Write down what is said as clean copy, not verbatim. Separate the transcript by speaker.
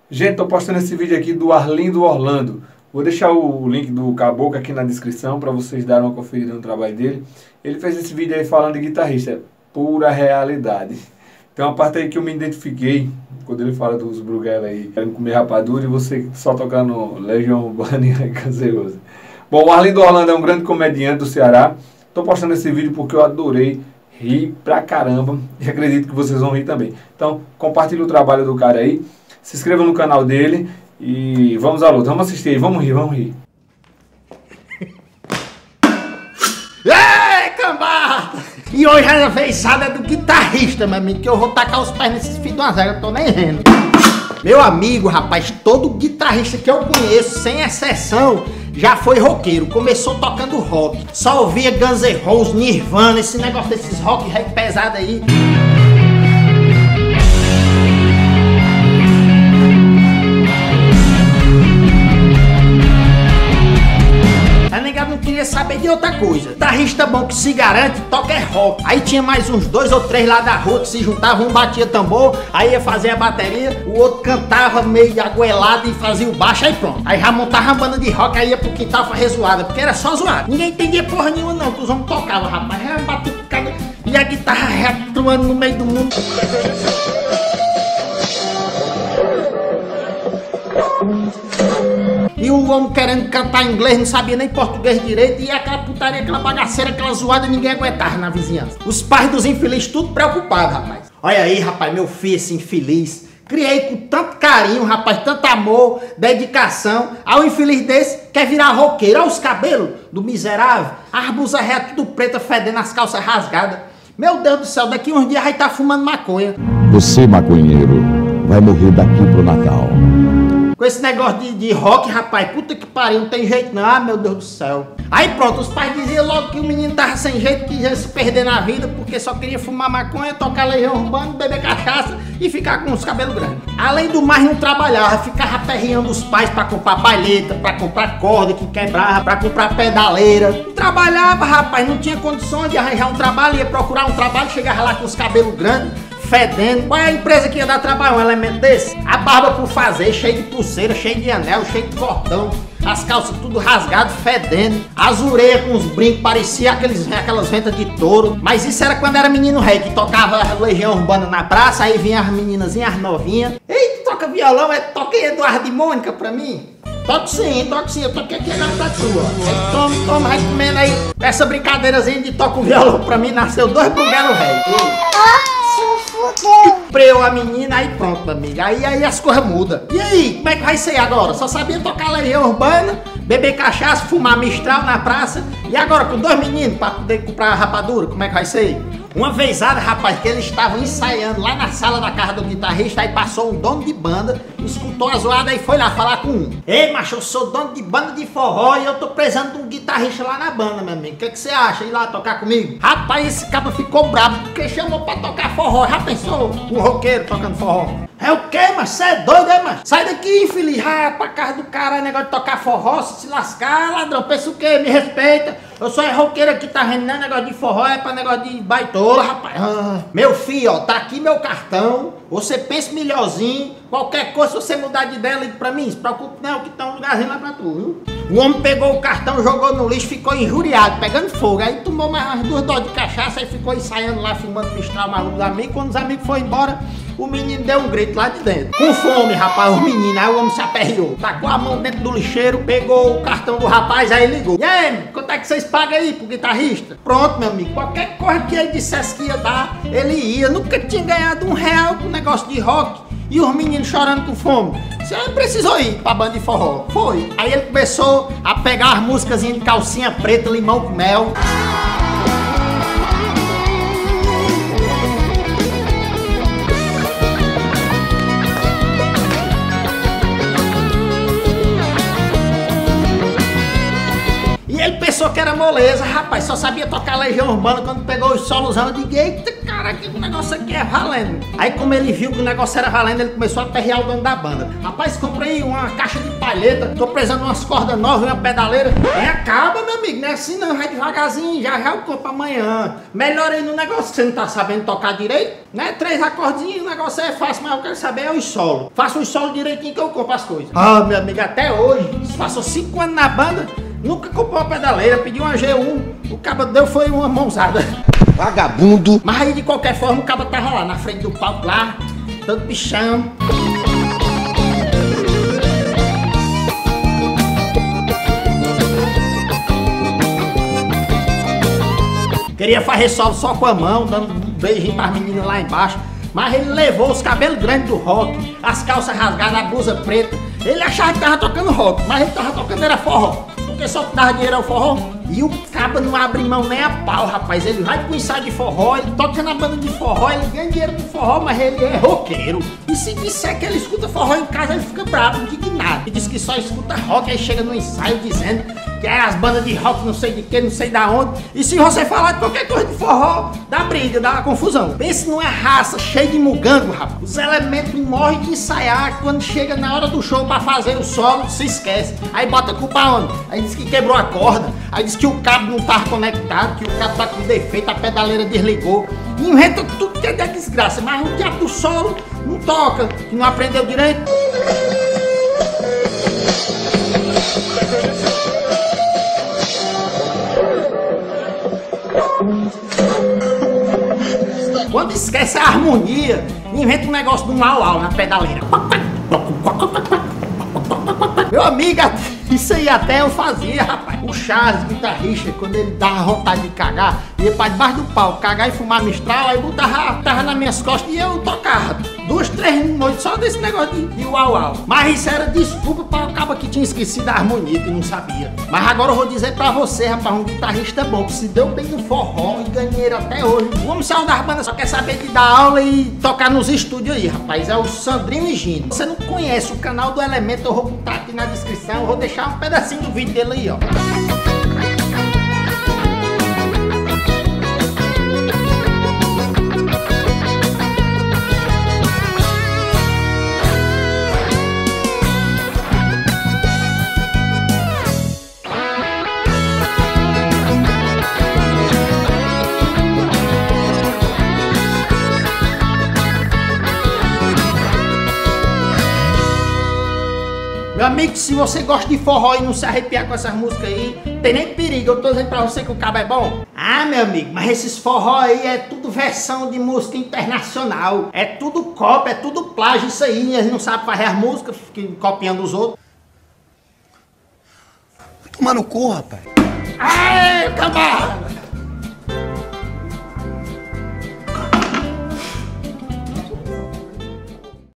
Speaker 1: Gente, tô postando esse vídeo aqui do Arlindo Orlando. Vou deixar o link do Caboclo aqui na descrição para vocês darem uma conferida no trabalho dele. Ele fez esse vídeo aí falando de guitarrista, pura realidade. Tem uma parte aí que eu me identifiquei, quando ele fala dos Bruguela aí, querendo comer rapadura e você só tocando Legião Urbana e Canserosa. Bom, o Arlindo Orlando é um grande comediante do Ceará. Tô postando esse vídeo porque eu adorei, ri pra caramba e acredito que vocês vão rir também. Então, compartilhe o trabalho do cara aí. Se inscreva no canal dele e vamos à luta. Vamos assistir aí, vamos rir, vamos rir.
Speaker 2: Ei, cambada! E hoje é a vezada do guitarrista, meu amigo, que eu vou tacar os pés nesses filhos de uma zega, eu tô nem vendo. Meu amigo, rapaz, todo guitarrista que eu conheço, sem exceção, já foi roqueiro. Começou tocando rock. Só ouvia Guns N' Roses, Nirvana, esse negócio desses rock pesado aí. Não queria saber de outra coisa. Guitarrista bom que se garante, toca é rock. Aí tinha mais uns 2 ou 3 lá da rua que se juntavam, um batia tambor, aí ia fazer a bateria, o outro cantava meio agoelado e fazia o baixo, aí pronto. Aí já montava a banda de rock, aí ia pro quintal fazer zoada, porque era só zoada. Ninguém entendia porra nenhuma não, que os homens tocavam, rapaz. Já bateu por cada... E a guitarra retroando no meio do mundo. E o homem querendo cantar inglês, não sabia nem português direito, e aquela putaria, aquela bagaceira, aquela zoada, ninguém aguentava na vizinhança. Os pais dos infelizes, tudo preocupados, rapaz. Olha aí, rapaz, meu filho, esse infeliz. Criei com tanto carinho, rapaz, tanto amor, dedicação. Aí o infeliz desse quer virar roqueiro. Olha os cabelos do miserável, as blusas retas, tudo preta, fedendo, as calças rasgadas. Meu Deus do céu, daqui uns dias vai estar fumando maconha.
Speaker 3: Você, maconheiro, vai morrer daqui pro Natal.
Speaker 2: Com esse negócio de rock, rapaz, puta que pariu, não tem jeito não, ah, meu Deus do céu. Aí pronto, os pais diziam logo que o menino tava sem jeito, que ia se perder na vida, porque só queria fumar maconha, tocar Legião Urbana, beber cachaça e ficar com os cabelos grandes. Além do mais, não trabalhava, ficava aperreando os pais pra comprar palheta, pra comprar corda que quebrava, pra comprar pedaleira. Não trabalhava, rapaz, não tinha condições de arranjar um trabalho, ia procurar um trabalho, chegava lá com os cabelos grandes, fedendo. Qual é a empresa que ia dar trabalho, um elemento desse? A barba por fazer, cheio de pulseira, cheio de anel, cheio de cordão, as calças tudo rasgado, fedendo, as orelhas com os brincos, parecia aquelas ventas de touro. Mas isso era quando era menino rei, que tocava Legião Urbana na praça, aí vinha as meninazinhas, as novinhas. Ei, tu toca violão? Toquei Eduardo e Mônica pra mim? Toque sim, eu toquei aqui agora pra tu, ó. Toma, vai comendo aí. Essa brincadeirazinha de toca o violão pra mim, nasceu 2 Bruguela rei. Preu a menina, aí pronto, amiga. Aí as coisas mudam. E aí, como é que vai ser agora? Só sabia tocar Legião Urbana, beber cachaça, fumar Mistral na praça. E agora com 2 meninos pra poder comprar rapadura, como é que vai ser? Uma vezada, rapaz, que eles estavam ensaiando lá na sala da casa do guitarrista, aí passou um dono de banda, escutou a zoada e foi lá falar com um. Ei, macho, eu sou dono de banda de forró e eu tô precisando de um guitarrista lá na banda, meu amigo. O que você acha? Ir lá tocar comigo? Rapaz, esse cara ficou bravo porque chamou pra tocar forró. Já pensou? Um roqueiro tocando forró. É o quê, mas você é doido, é, macho? Sai daqui, infeliz. Pra casa do cara, negócio de tocar forró, se lascar, ladrão. Pensa o quê? Me respeita. Eu sou roqueiro aqui, tá vendo? Não é negócio de forró, é pra negócio de baitola, rapaz. Meu filho, ó, tá aqui meu cartão. Você pensa melhorzinho. Qualquer coisa, se você mudar de ideia, liga pra mim. Se preocupe não, que tá um lugarzinho lá pra tu, viu? O homem pegou o cartão, jogou no lixo, ficou injuriado, pegando fogo. Aí tomou mais umas 2 doses de cachaça e ficou ensaiando lá, filmando Mistral mais os amigos. Quando os amigos foram embora, o menino deu um grito lá de dentro. Com fome, rapaz, os meninos. Aí o homem se aperreou, tacou a mão dentro do lixeiro, pegou o cartão do rapaz, aí ligou. E aí, quanto é que vocês pagam aí pro guitarrista? Pronto, meu amigo, qualquer coisa que ele dissesse que ia dar, ele ia. Nunca tinha ganhado R$1 com negócio de rock. E os meninos chorando com fome. Você precisou ir pra banda de forró. Foi. Aí ele começou a pegar as músicas de calcinha preta, limão com mel. E ele pensou que era moleza, rapaz. Só sabia tocar Legião Urbana quando pegou os solos. Eu digo, eita, cara. cara, que o negócio aqui é valendo. Aí como ele viu que o negócio era valendo, ele começou a perrear o dono da banda. Rapaz, comprei uma caixa de palheta, tô precisando de umas cordas novas e uma pedaleira. E acaba, meu amigo, não é assim não, vai devagarzinho, já eu compro amanhã. Melhorei no negócio, você não tá sabendo tocar direito, né? 3 acordinhos, o negócio é fácil, mas eu quero saber é os solos. Faço os solos direitinho que eu compro as coisas. Ah, meu amigo, até hoje, passou 5 anos na banda, nunca comprou uma pedaleira, pediu uma G1, o cabo deu foi uma mãozada.
Speaker 3: Vagabundo.
Speaker 2: Mas aí de qualquer forma o cabo tava lá na frente do palco lá, todo bichão. Queria fazer solo só com a mão, dando um beijinho para as meninas lá embaixo. Mas ele levou os cabelos grandes do rock, as calças rasgadas, a blusa preta. Ele achava que tava tocando rock, mas ele tava tocando era forró. Porque só que dava dinheiro ao forró. E o cabo não abre mão nem a pau, rapaz. Ele vai pro ensaio de forró, ele toca na banda de forró, ele ganha dinheiro com forró, mas ele é roqueiro. E se disser que ele escuta forró em casa, ele fica bravo, indignado. E diz que só escuta rock, aí chega no ensaio dizendo que é as bandas de rock não sei de que, não sei da onde. E se você falar de qualquer coisa de forró, dá briga, dá confusão. Pense numa raça cheia de mugango, rapaz. Os elementos morrem de ensaiar, quando chega na hora do show pra fazer o solo, se esquece. Aí bota a culpa onde? Aí diz que quebrou a corda, aí diz que o cabo não tava conectado, que o cabo tá com defeito, a pedaleira desligou. Inventa tudo que é desgraça, mas o diabo do solo não toca, que não aprendeu direito. Quando esquece a harmonia, inventa um negócio de um au-au na pedaleira. Meu amigo, isso aí até eu fazia, rapaz. O Charles, guitarrista, quando ele dava vontade de cagar, ia pra debaixo do pau, cagar e fumar Mistral, aí botava nas minhas costas e eu tocava 2, 3 noites só desse negócio de uau-uau. Mas isso era desculpa para o cabo que tinha esquecido a harmonia, que não sabia. Mas agora eu vou dizer pra você, rapaz, um guitarrista bom, que se deu bem no forró e ganha dinheiro até hoje. O homem saiu das bandas, só quer saber de dar aula e tocar nos estúdios aí, rapaz. É o Sandrinho e Gino. Você não conhece o canal do Elemento, eu vou botar aqui na descrição, eu vou deixar um pedacinho do vídeo dele aí, ó. Meu amigo, se você gosta de forró e não se arrepiar com essas músicas aí, tem nem perigo, eu tô dizendo pra você que o cabo é bom. Ah, meu amigo, mas esses forró aí é tudo versão de música internacional. É tudo cópia, é tudo plágio isso aí, eles não sabem fazer as músicas, ficam copiando os outros.
Speaker 3: Toma no cu, rapaz.
Speaker 2: Aê, camarada!